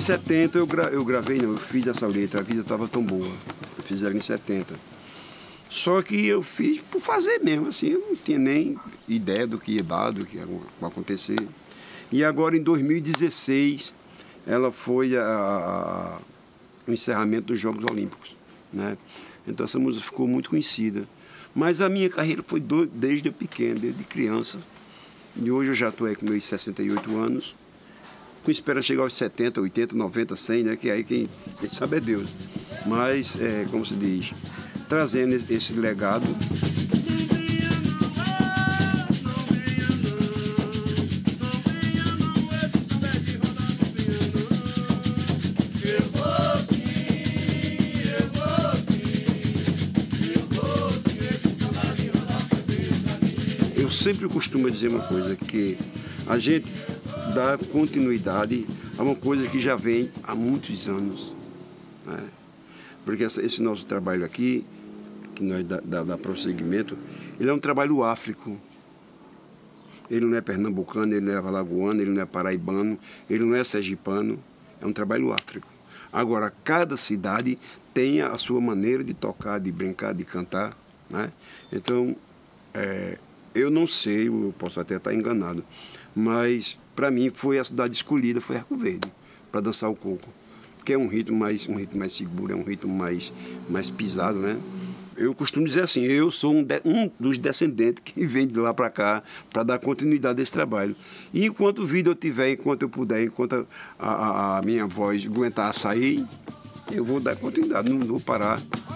70 eu gravei, não, eu fiz essa letra, a vida estava tão boa. Eu fiz ela em 70. Só que eu fiz por fazer mesmo, assim, eu não tinha nem ideia do que ia dar, do que ia acontecer. E agora em 2016, ela foi o encerramento dos Jogos Olímpicos, né? Então essa música ficou muito conhecida. Mas a minha carreira foi desde pequeno, desde criança. E hoje eu já estou com meus 68 anos, com esperança de chegar aos 70, 80, 90, 100, né? Que aí quem sabe é Deus. Mas, como se diz, trazendo esse legado. Eu sempre costumo dizer uma coisa, que a gente dá continuidade a uma coisa que já vem há muitos anos, né? Porque esse nosso trabalho aqui, que nós dá prosseguimento, ele é um trabalho áfrico. Ele não é pernambucano, ele não é alagoano, ele não é paraibano, ele não é sergipano, é um trabalho áfrico. Agora, cada cidade tem a sua maneira de tocar, de brincar, de cantar, né? Então, eu não sei, eu posso até estar enganado, mas para mim foi a cidade escolhida, foi Arco Verde, para dançar o coco, que é um ritmo mais seguro, é um ritmo mais pisado, né? Eu costumo dizer assim, eu sou um dos descendentes que vem de lá para cá para dar continuidade a esse trabalho. E enquanto vida eu tiver, enquanto eu puder, enquanto a minha voz aguentar sair, eu vou dar continuidade, não vou parar.